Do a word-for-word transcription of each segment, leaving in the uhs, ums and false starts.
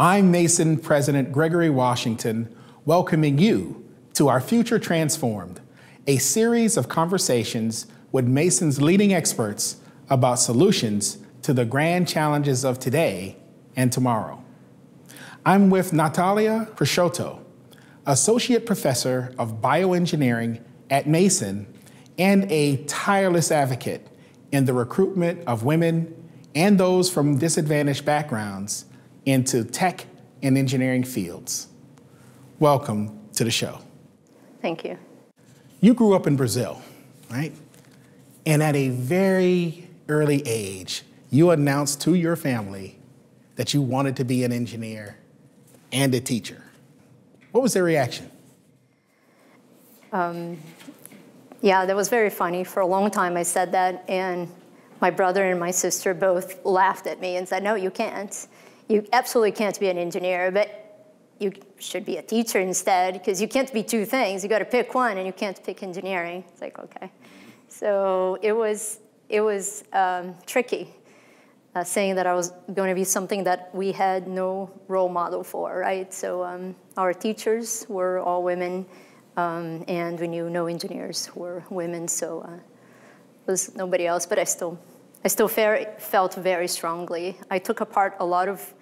I'm Mason President Gregory Washington, welcoming you to our Future Transformed, a series of conversations with Mason's leading experts about solutions to the grand challenges of today and tomorrow. I'm with Nathalia Peixoto, Associate Professor of Bioengineering at Mason and a tireless advocate in the recruitment of women and those from disadvantaged backgrounds into tech and engineering fields. Welcome to the show. Thank you. You grew up in Brazil, right? And at a very early age, you announced to your family that you wanted to be an engineer and a teacher. What was their reaction? Um, yeah, that was very funny. For a long time I said that, and my brother and my sister both laughed at me and said, no, you can't. You absolutely can't be an engineer, but you should be a teacher instead, because you can't be two things. You got to pick one, and you can't pick engineering. It's like, okay. So it was, it was um, tricky, uh, saying that I was going to be something that we had no role model for, right? So um, our teachers were all women, um, and we knew no engineers were women, so uh, it was nobody else, but I still, I still very, felt very strongly. I took apart a lot of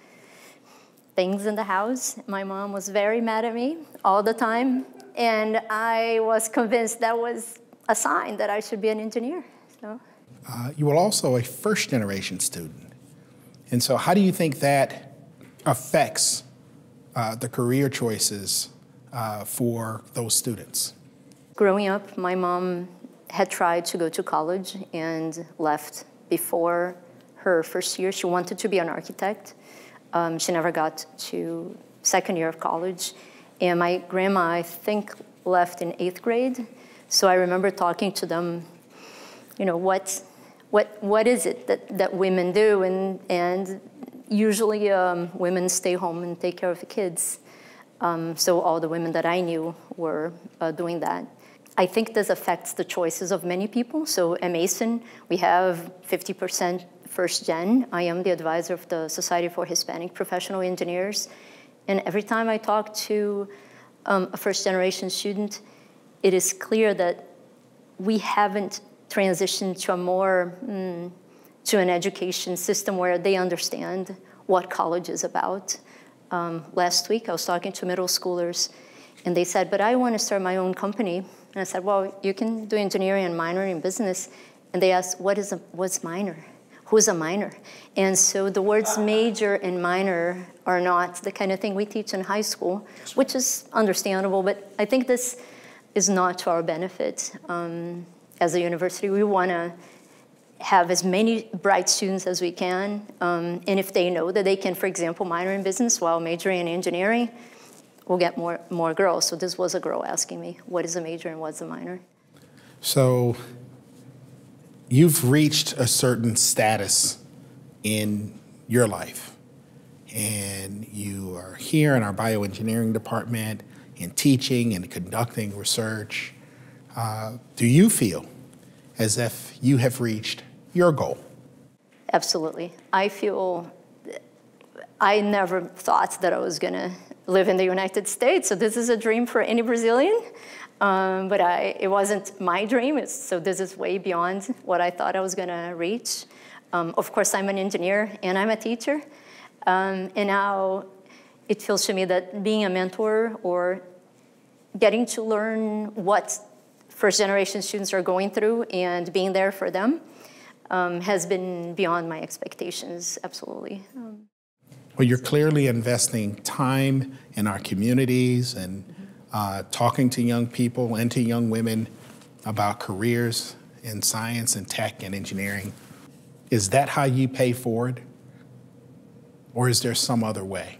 things in the house. My mom was very mad at me all the time, and I was convinced that was a sign that I should be an engineer. So. Uh, you were also a first-generation student, and so how do you think that affects uh, the career choices uh, for those students? Growing up, my mom had tried to go to college and left before her first year. She wanted to be an architect. Um, she never got to second year of college. And my grandma, I think, left in eighth grade. So I remember talking to them, you know, what, what, what is it that, that women do? And, and usually um, women stay home and take care of the kids. Um, so all the women that I knew were uh, doing that. I think this affects the choices of many people. So at Mason, we have fifty percent first gen. I am the advisor of the Society for Hispanic Professional Engineers. And every time I talk to um, a first generation student, it is clear that we haven't transitioned to a more, mm, to an education system where they understand what college is about. Um, last week, I was talking to middle schoolers, and they said, but I want to start my own company. And I said, well, you can do engineering and minor in business. And they asked, what is a, what's minor? Who's a minor? And so the words major and minor are not the kind of thing we teach in high school, which is understandable, but I think this is not to our benefit. Um, as a university, we want to have as many bright students as we can, um, and if they know that they can, for example, minor in business while majoring in engineering, we'll get more, more girls. So this was a girl asking me, what is a major and what's a minor? So you've reached a certain status in your life, and you are here in our bioengineering department and teaching and conducting research. Uh, do you feel as if you have reached your goal? Absolutely. I feel, I never thought that I was gonna live in the United States, so this is a dream for any Brazilian. Um, but I, it wasn't my dream, it's, so this is way beyond what I thought I was gonna reach. Um, of course, I'm an engineer and I'm a teacher. Um, and now it feels to me that being a mentor or getting to learn what first generation students are going through and being there for them um, has been beyond my expectations, absolutely. Um, well, you're clearly investing time in our communities and Uh, talking to young people and to young women about careers in science and tech and engineering. Is that how you pay forward? Or is there some other way?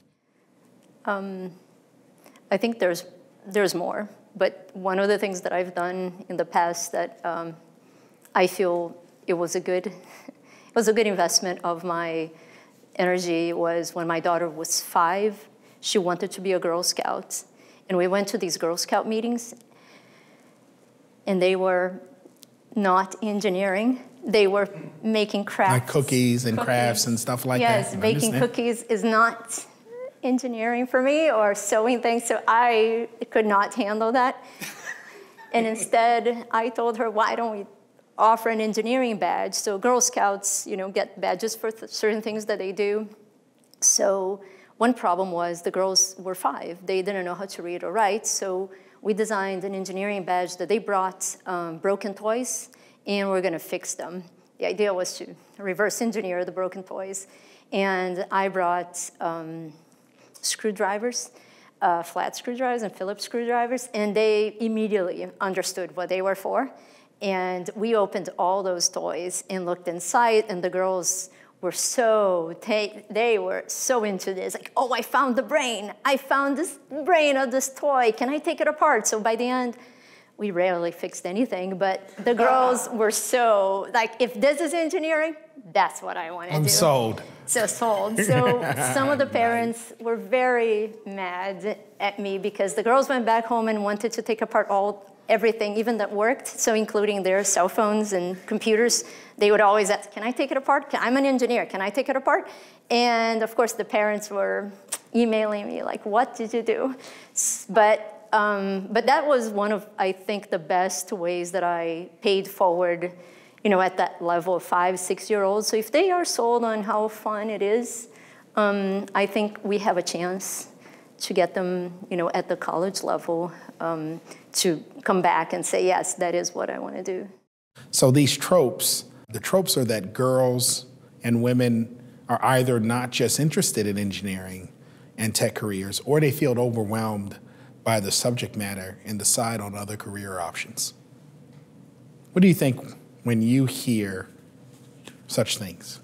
Um, I think there's, there's more. But one of the things that I've done in the past that um, I feel it was a good, it was a good investment of my energy was when my daughter was five, she wanted to be a Girl Scout. And we went to these Girl Scout meetings, and they were not engineering. They were making crafts. Like cookies and cookies. crafts and stuff like yes, that. Yes, baking cookies is not engineering for me or sewing things, so I could not handle that. And instead, I told her, why don't we offer an engineering badge? So Girl Scouts, you know, get badges for th certain things that they do. So one problem was the girls were five. They didn't know how to read or write, so we designed an engineering badge that they brought um, broken toys, and we're gonna fix them. The idea was to reverse engineer the broken toys. And I brought um, screwdrivers, uh, flat screwdrivers and Phillips screwdrivers, and they immediately understood what they were for. And we opened all those toys and looked inside, and the girls were so, they, they were so into this, like, oh, I found the brain. I found this brain of this toy. Can I take it apart? So by the end, we rarely fixed anything, but the girls were so, like, if this is engineering, that's what I want to do. I'm sold. So sold. So some of the parents were very mad at me because the girls went back home and wanted to take apart all, everything, even that worked, so including their cell phones and computers. They would always ask, can I take it apart? I'm an engineer, can I take it apart? And of course the parents were emailing me like, what did you do? But Um, but that was one of, I think, the best ways that I paid forward, you know, at that level of five, six-year-olds. So if they are sold on how fun it is, um, I think we have a chance to get them, you know, at the college level um, to come back and say, yes, that is what I want to do. So these tropes, the tropes are that girls and women are either not just interested in engineering and tech careers, or they feel overwhelmed by the subject matter and decide on other career options. What do you think when you hear such things?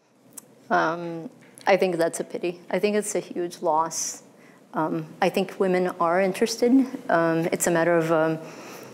Um, I think that's a pity. I think it's a huge loss. Um, I think women are interested. Um, it's a matter of um,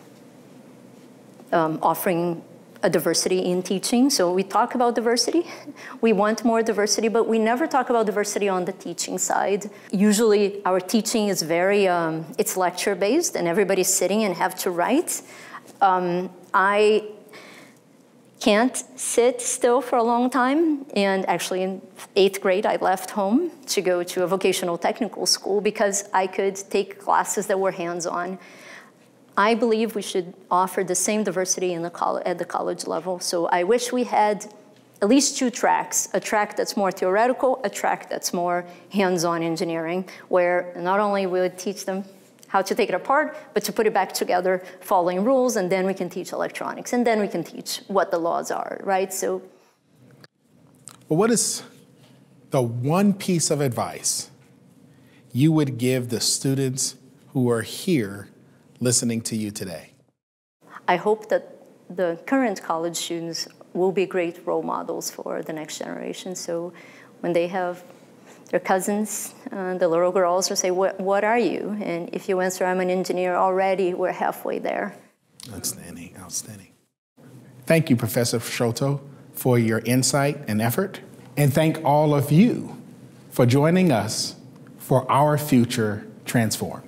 um, offering a diversity in teaching. So we talk about diversity. We want more diversity, but we never talk about diversity on the teaching side. Usually our teaching is very, um, it's lecture-based and everybody's sitting and have to write. Um, I can't sit still for a long time. And actually in eighth grade, I left home to go to a vocational technical school because I could take classes that were hands-on. I believe we should offer the same diversity in the at the college level. So I wish we had at least two tracks, a track that's more theoretical, a track that's more hands-on engineering, where not only we would teach them how to take it apart, but to put it back together, following rules, and then we can teach electronics, and then we can teach what the laws are, right? So, well, what is the one piece of advice you would give the students who are here listening to you today? I hope that the current college students will be great role models for the next generation. So when they have their cousins, uh, the little girls will say, what, what are you? And if you answer, I'm an engineer, already we're halfway there. Outstanding, outstanding. Thank you, Professor Peixoto, for your insight and effort. And thank all of you for joining us for Our Future Transformed.